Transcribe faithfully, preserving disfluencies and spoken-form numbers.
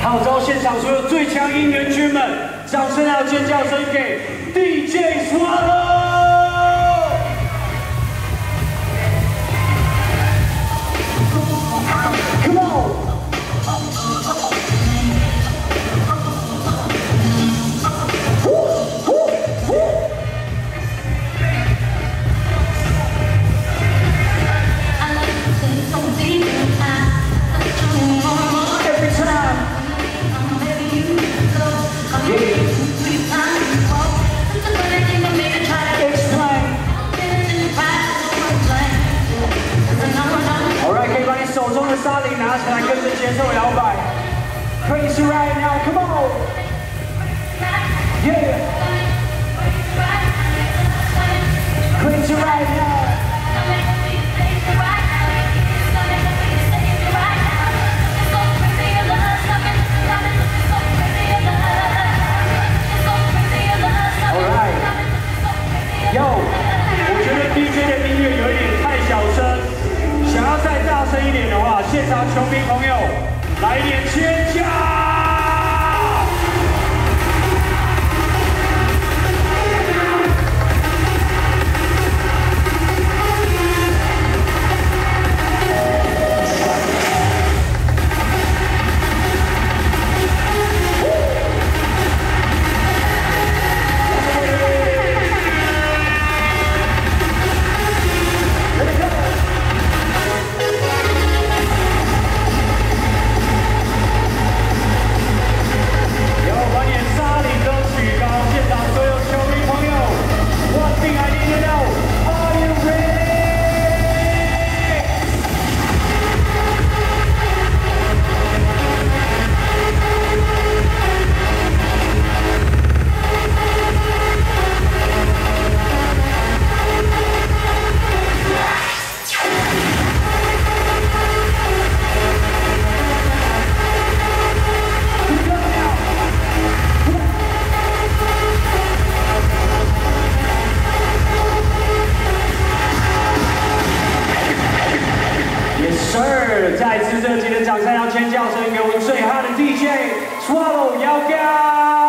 号召现场所有最强应援军们，掌声还有尖叫声给 D J Swallow。Come on。 手中的沙铃拿起来，跟着节奏摇摆 ，Crazy right now, come on, yeah, crazy right now. Alright, yo, 我觉得 D J 的音乐有一点太小声。 想要再大声一点的话，现场球迷朋友来一点尖叫！再次热情的掌声，要尖叫声给我们最夯的 D J Swallow 姚哥。